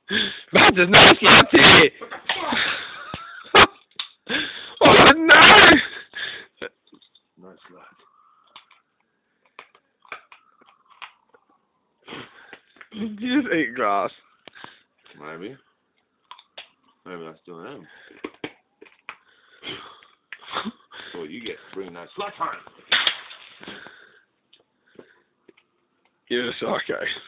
That's just nasty, Auntie! Oh no! Nice lad. Did you just eat grass? Maybe. Maybe I still am. That's what you get for bringing that slut home. You're a psycho.